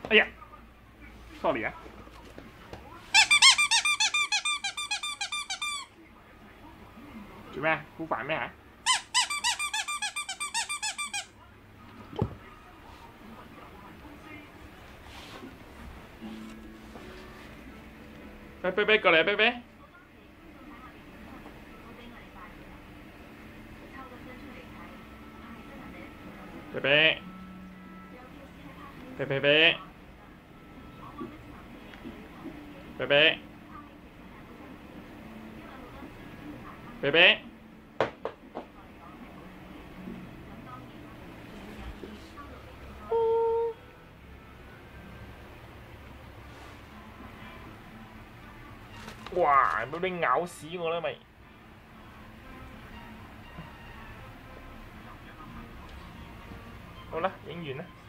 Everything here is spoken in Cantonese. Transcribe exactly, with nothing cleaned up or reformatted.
哎呀，sorry 啊。做咩？好煩咩嚇？喂，啤啤過嚟啊，啤啤！啤啤，啤啤啤，啤啤，啤啤。哇！俾你咬死我啦咪！好啦，影完啦。